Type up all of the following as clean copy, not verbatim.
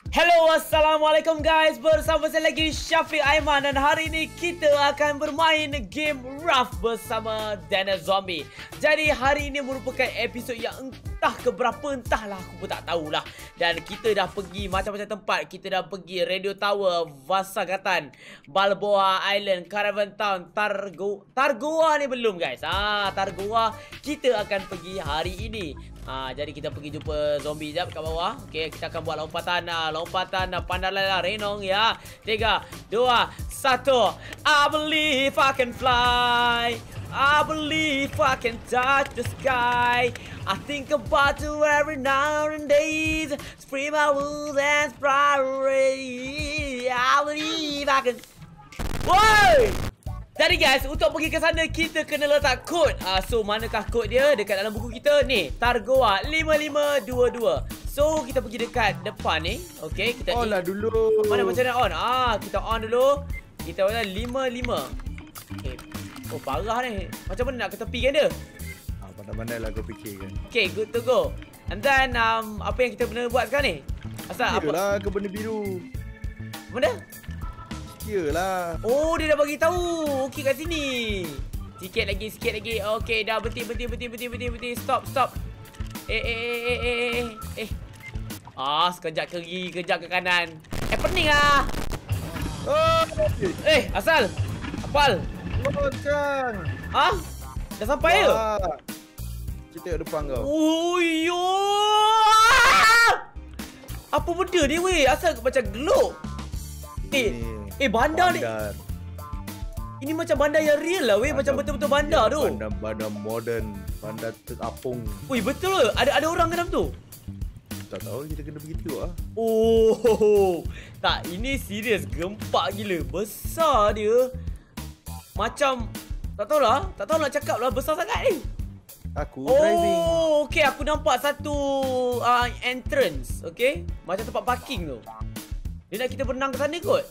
Hello, Assalamualaikum guys. Bersama saya lagi Syafiq Aiman. Dan hari ini kita akan bermain game Rough bersama Daniel Zombie. Jadi hari ini merupakan episod yang entah keberapa, entahlah, aku pun tak tahulah. Dan kita dah pergi macam-macam tempat. Kita dah pergi Radio Tower, Vasagatan, Balboa Island, Caravan Town, Targoa ni belum guys. Targoa kita akan pergi hari ini. Jadi kita pergi jumpa zombie jap kat bawah. Okey, kita akan buat lompatan Pandalala Renong ya. 3, 2, 1. I believe I can fly. I believe I can touch the sky. I think about you every now and days. Free my wounds and priority. I believe I can. Woi! Jadi guys, untuk pergi ke sana kita kena letak kod. So manakah kod dia? Dekat dalam buku kita ni, Targoa 5522. So kita pergi dekat depan ni. Okey, kita on lah dulu. Mana macam mana on? Kita on dulu. Kita on 55. Okey. Oh parah ni. Macam mana nak ke tepi kan dia? Pandai-pandai lah kau fikir kan. Okey, good to go. And then apa yang kita kena buat sekarang ni? Asal apa? Yalah ke benda biru. Mana? Yalah. Oh, dia dah bagi tahu. Okey kat sini. Sikit lagi. Okey, dah berhenti. Stop. Sekejap ke kiri, kejap ke kanan. Pening ah. Oh. Asal. Apal? Kan. Dah sampai ke? Kita tengok depan kau. Uyo. Apa benda ni weh? Asal macam glow. Bandar ni. Ini macam bandar yang real lah weh. Macam betul-betul bandar tu. Bandar modern. Bandar terapung. Weh betul ke? Ada orang ke dalam tu? Tak tahu, kita kena pergi tengok lah. Oh. Tak, ini serius. Gempak gila. Besar dia. Macam tak tahulah nak cakap lah. Besar sangat ni. Aku driving. Okay, aku nampak satu entrance. Okay, macam tempat parking tu. Dia nak kita berenang ke sana kot.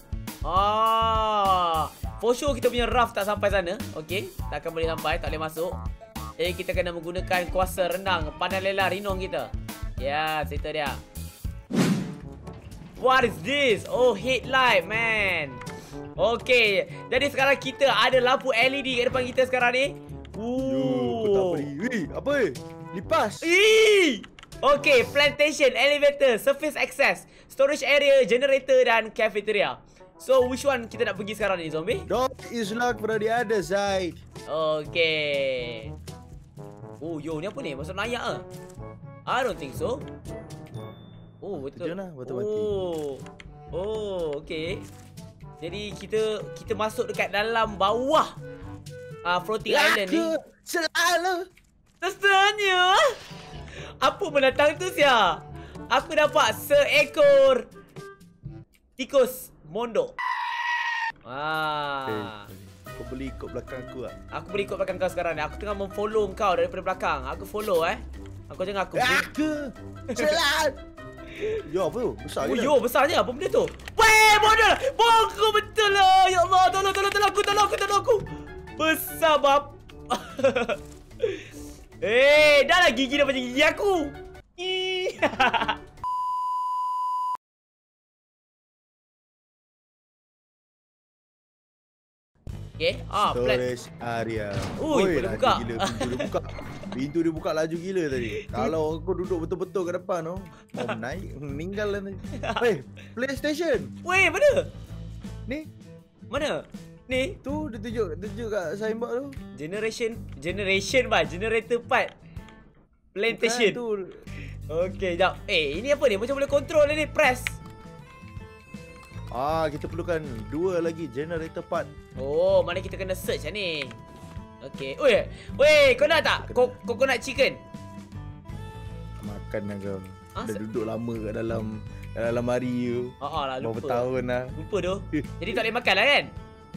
For sure kita punya raft tak sampai sana. Okay, tak akan boleh sampai, tak boleh masuk. Kita kena menggunakan kuasa renang Pandalala Renong kita. Ya, cerita dia. What is this? Oh, headlight man. Okay, jadi sekarang kita ada lampu LED kat depan kita sekarang ni. Kau tak beri. Apa lipas. Okay, plantation, elevator, surface access, storage area, generator dan cafeteria. So, which one kita nak pergi sekarang ni, zombie? Dog is locked from the other side. Okay. Oh, yo, ni apa ni? Masuk nayak ke? I don't think so. Oh, betul. Betul mati. Oh, okay. Jadi, kita masuk dekat dalam bawah floating island ni. Selalu. Terserahnya. Apa menatang tu sia? Aku dapat seekor tikus mondo. Kau beli ikut belakang aku tak? Aku beli ikut belakang kau sekarang ni. Aku tengah memfollow kau daripada belakang. Aku follow Aku jangan aku. Selalu. Yo apa tu? Besar ke? Yo besarnya. Apa benda tu? Weh, bodoh. Bongkok betul lah. Ya Allah, tolong aku. Besar bab. Dah lah gigi dah macam gigi aku. Okay, storage area. Ui, boleh buka. Gila, pintu dia buka laju gila tadi. Kalau aku duduk betul-betul kat depan tu, mau naik, meninggal lah tadi. PlayStation. Weh, mana? Ni. Mana? Ni. Tu dia tunjuk kat signboard tu. Generator part. Plantation. Tu. Okay, jap. Ini apa ni? Macam boleh control ni, press. Kita perlukan 2 lagi generator part. Oh, mana kita kena search ni. Okay. Weh, kau nak tak? Coconut chicken. Makan lah kau. Dah duduk lama kat dalam hari tu. Lah, lupa. Berapa tahun lah. Lupa tu. Jadi tak boleh makan lah kan?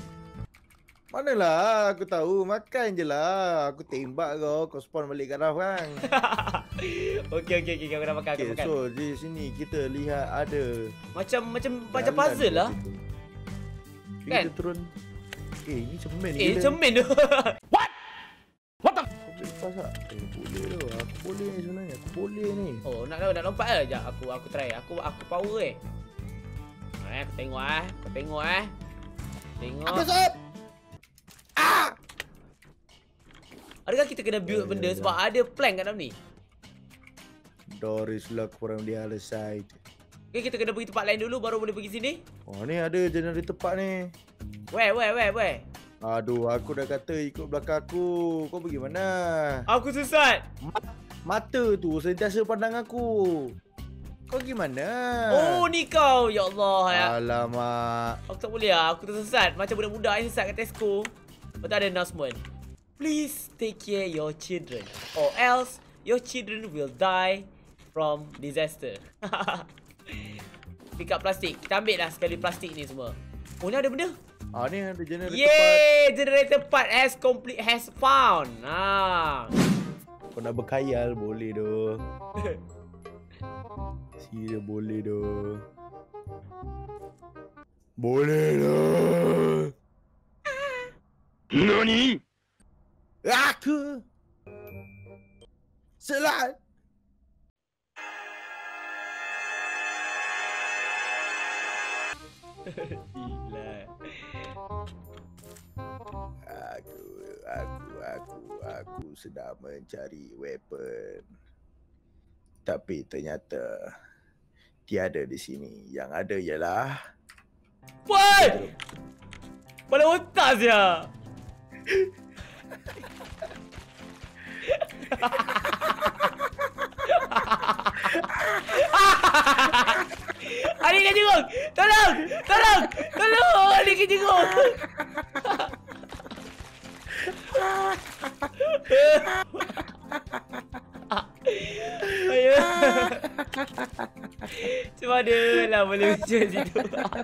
Manalah aku tahu, makan je lah. Aku tembak kau spawn balik kat Raf kan. Okay, aku dah makan, aku makan. So di sini kita lihat ada Macam puzzle lah. Kan? Kita turun. Ini cermin ni. Cermin tu. What the? tak? Boleh tu. Aku boleh ni sebenarnya. Aku boleh ni. Oh, nak lompat ke? Sekejap, aku try. Aku power Aku tengok Tengok. Aku sop! Adakah kita kena build benda sebab ada plank kat dalam ni? Door is locked from the other side. Okay, kita kena pergi tempat lain dulu baru boleh pergi sini. Oh, ni ada generator tempat ni. Where? Aduh, aku dah kata ikut belakang aku. Kau pergi mana? Aku sesat. Mata tu sentiasa pandang aku. Kau pergi mana? Oh, ni kau. Ya Allah. Alamak. Aku tak boleh lah. Aku tersesat. Macam budak-budak yang sesat kat Tesco. Lepas tu ada announcement. Please take care your children. Or else your children will die from disaster. Pick up plastik. Kita ambil lah sekali plastik ni semua. Oh, ni ada benda. Ni ada generator part. Yeay! Generator part has found. Kau nak berkhayal boleh doh. Dia boleh doh. Boleh doh. Nani? Aku Selat. Gila. Aku sedang mencari weapon. Tapi ternyata tiada di sini. Yang ada ialah Woi! Bala otak dia. Adik kejenguk! Tolong! Adik kejenguk! Ayo. Cuma ada lah boleh macam situ.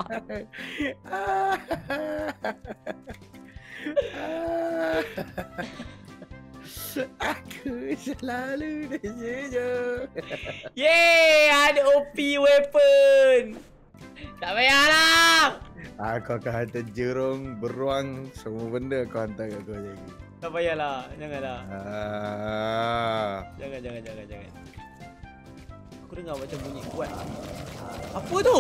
Aku selalu tersenyum. Yeay! Ada OP weapon! Tak payahlah! Aku akan hantar jerung, beruang, semua benda kau hantar kat aku lagi. Tak payahlah, janganlah. Jangan. Aku dengar macam bunyi kuat. Apa tu?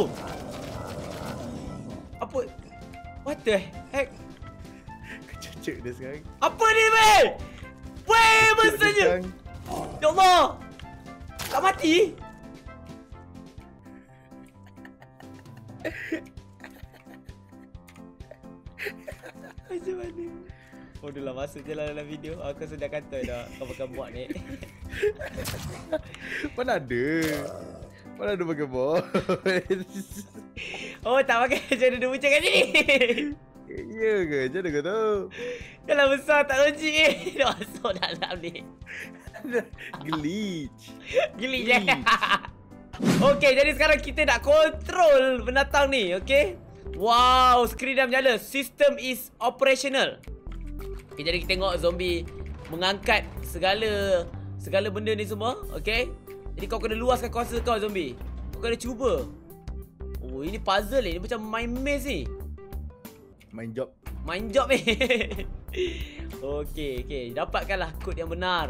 Apa? What the heck? Aku cucuk dia sekarang. Apa ni, weh? Weh, besarnya! Ya Allah! Tak mati? Macam mana? Bodoh lah, masuk je lah dalam video. Aku sudah kata dah kau pakai bot ni. Mana ada pakai bot? Oh, tak pakai macam dia macam kat sini. Ya ke? Macam mana kau tahu? Kalau besar tak logik ni. Dah masuk dalam ni. Glitch. Glitch je. Okay, jadi sekarang kita nak control binatang ni, okay? Wow, skrin dah menyala. System is operational. Okay, jadi kita tengok zombie mengangkat segala benda ni semua, okay? Jadi kau kena luaskan kuasa kau, zombie. Kau kena cuba. Oh, ini puzzle ni. Ini macam main maze ni. Main job ni. Okay. Dapatkanlah kod yang benar.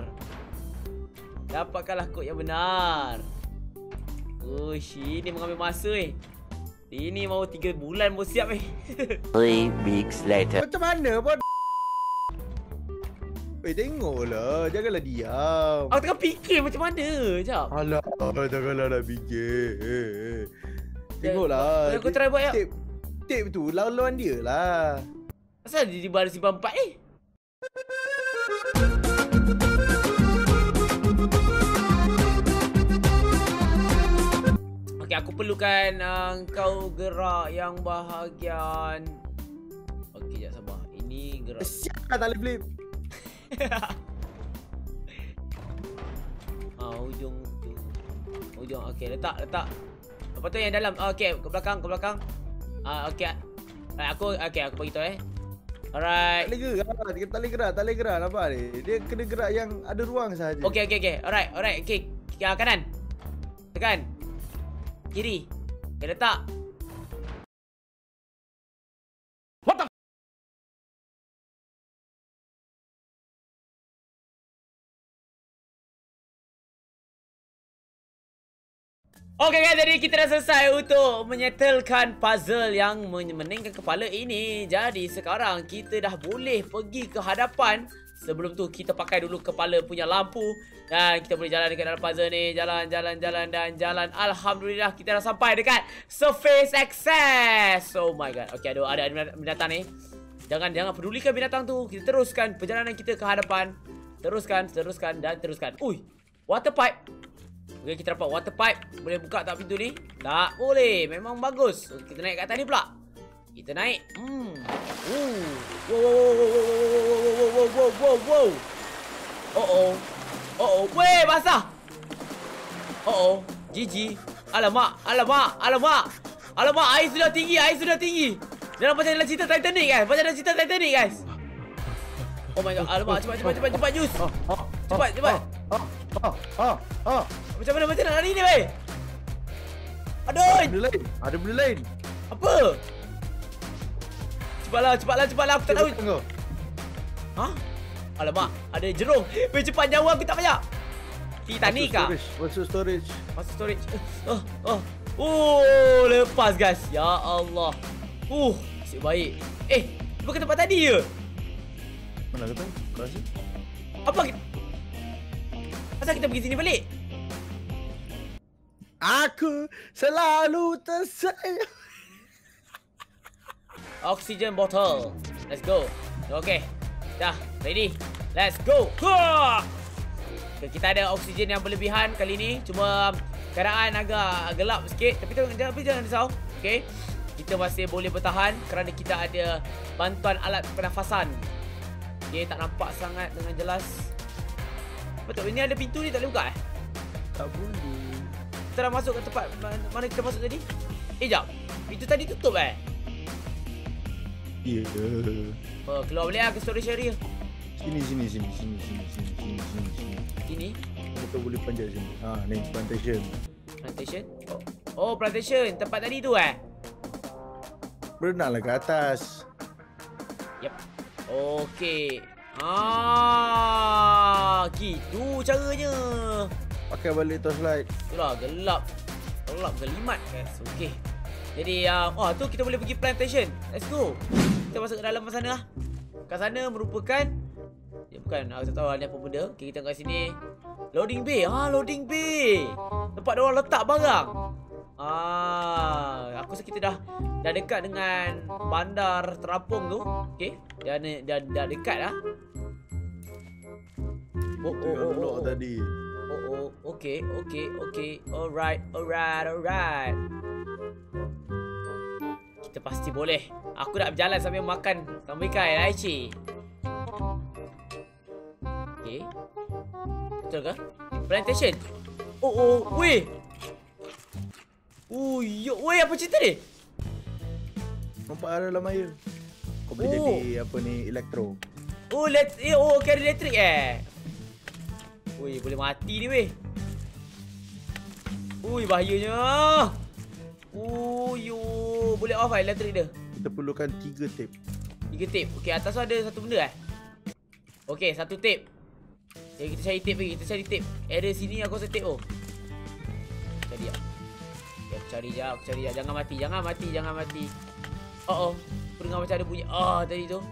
Uish, ini mengambil masa Ini mau 3 bulan mau siap 3 weeks later. Macam mana pun? Tengoklah, janganlah diam. Aku tengah fikir macam mana. Sekejap. Alah, janganlah nak fikir. Tengoklah. Aku try buat ya. Tape tu lawan dia lah. Asal dia di baris simpan 4 ni? Okay, aku perlukan kau gerak yang bahagian. Okay, sekejap sabar. Ini gerak. Siap tak boleh flip. Ujung. Okay, letak. Apa tu yang dalam? Okay, ke belakang. Okay. Aku bagi tahu Alright. Tak boleh gerak. Nampak ni? Dia kena gerak yang ada ruang sahaja. Okay. Alright. Okay. Kanan. Tekan. Kiri. Okay, letak. Okay guys, jadi kita dah selesai untuk menyettlekan puzzle yang meningkan kepala ini. Jadi sekarang kita dah boleh pergi ke hadapan. Sebelum tu kita pakai dulu kepala punya lampu. Dan kita boleh jalan dekat dalam puzzle ni. Jalan. Alhamdulillah kita dah sampai dekat surface access. Oh my god. Okay, ada binatang ni. Jangan pedulikan binatang tu. Kita teruskan perjalanan kita ke hadapan. Teruskan. Ui, water pipe. Okay, kita dapat water pipe. Boleh buka tak pintu ni? Tak boleh. Memang bagus. Kita naik kat atas ni pula. Kita naik. Wow. Oh. Weh, basah. GG. Alamak. Air sudah tinggi. Jangan macam dalam cerita Titanic guys. Oh my god. Alamak, cepat Jus. Cepat. Macam mana nak lari ni, weh? Aduh. Ada benda lain. Apa? Cepatlah. Aku tak tahu. Ha? Alamak, ada jerung. Weh, cepat, nyawa aku tak banyak. Titanic kah? Masuk storage. Lepas guys. Ya Allah. Nasib baik. Bukan tempat tadi je. Mana kata? Kau rasa? Apa? Asal kita pergi sini balik? Aku selalu tersayang. Oxygen bottle. Let's go. Okay. Dah, ready. Let's go. Okay, kita ada oksigen yang berlebihan kali ni. Cuma keadaan agak gelap sikit. Tapi jangan risau. Okay. Kita masih boleh bertahan kerana kita ada bantuan alat pernafasan. Okay, tak nampak sangat dengan jelas. Betul, ini ada pintu ni tak boleh buka Tak boleh. Kita dah masuk ke tempat mana kita masuk tadi? Jap. Pintu tadi tutup Ya. Keluar balik lah ke storage area. Sini. Sini? Kita boleh panjat sini. Ni plantation. Oh, plantation. Tempat tadi tu Berenanglah ke atas. Yep. Okey. Gitu caranya. Pakai balik torchlight. Itulah, gelap gelimat guys. Okey. Jadi tu kita boleh pergi plantation. Let's go. Kita masuk ke dalam sana lah. Kat sana merupakan aku tak tahu ni apa benda. Okey, kita kat sini. Loading bay. Loading bay. Tempat dia orang letak barang. Aku rasa kita dah dekat dengan bandar terapung tu. Okey. Dah dekat dah. Tadi. Okay. Alright. Kita pasti boleh. Aku nak berjalan sambil makan ikan Aichi. Okay. Betul ke? Plantation. Weh. Weh, apa cerita ni? Nampak ada dalam air. Kau boleh jadi elektro. Carry elektrik Ui, boleh mati ni weh. Ui, bahayanya. Boleh off elektrik dia. Kita perlukan 3 tape. 3 tape. Okey, atas tu ada satu benda Okey, 1 tape. Jadi kita cari tape lagi. Kita cari tape. Area sini aku rasa tape Cari lah. Okay, aku cari je. Jangan mati. Aku dengar macam ada bunyi tadi tu.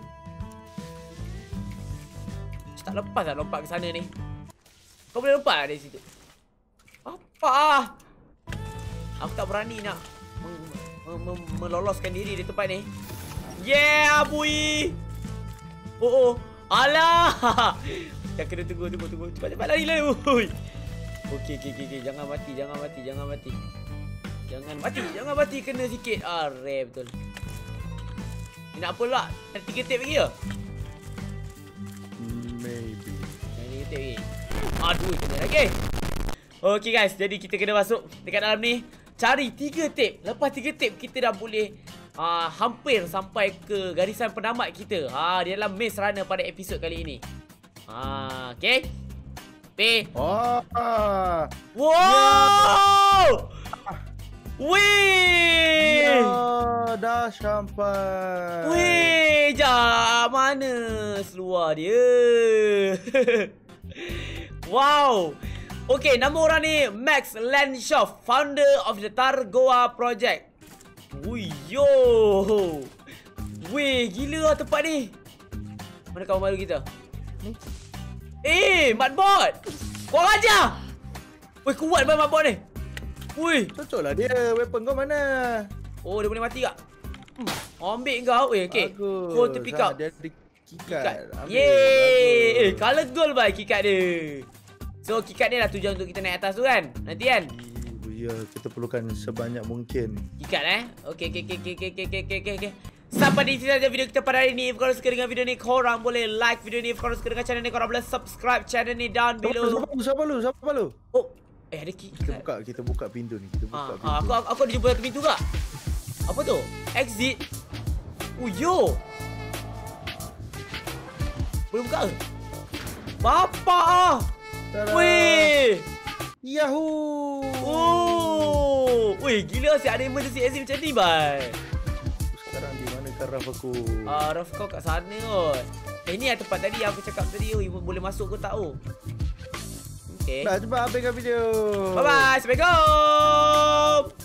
Tak lepas lah lompat ke sana ni. Kau boleh lompat dari situ. Apa? Aku tak berani nak meloloskan diri di tempat ni. Yeah, boy. Alah. Dah kena tunggu. Cepat lari. Okey. Jangan mati. Kena sikit. Rare betul. Ni nak apa pula? Ada 3 tape lagi ke? Maybe. Ada 3 tape lagi. Aduh, kena lagi. Okey guys, jadi kita kena masuk dekat dalam ni. Cari 3 tape. Lepas 3 tape, kita dah boleh hampir sampai ke garisan penamat kita. Di dalam Maze Runner pada episod kali ini. Okay. Wow! Wih! Dah sampai. Wih, mana seluar dia? Wow. Okay, nama orang ni Max Lenshoff, founder of the Targoa Project. Ui, yo. Weh, gila lah tempat ni. Mana kawan baru kita? Matbot. Kau ajar. Weh, kuat banget Matbot ni. Ui. Cocok lah dia. Weapon kau mana? Oh, dia boleh mati tak? Ambil kau. Okay. Go to pick up. Dia ada kikat. Yeay. Color gold bye kikat dia. So, kikat ni lah tujuan untuk kita naik atas tu kan? Nanti kan? Ya, kita perlukan sebanyak mungkin. Kikat Okay. Sampai di sini saja video kita pada hari ni. If korang suka dengan video ni, korang boleh like video ni. If korang suka dengan channel ni, korang boleh subscribe channel ni down below. Siapa lu? Oh, ada kikat. Kita buka pintu ni. Pintu. Aku ada jumpa satu pintu tak? Apa tu? Exit. Oh, yo. Boleh buka ke? Bapak ah. Weh. Yahoo. Oh. Weh, gila asyik ada emergency exit macam ni, bye. Sekarang di mana Raf aku? Raf kau kat sana kot. Ni lah tempat tadi yang aku cakap tadi. Boleh masuk ke tak? Okay. Dah, cepat habiskan video. Bye-bye. Assalamualaikum.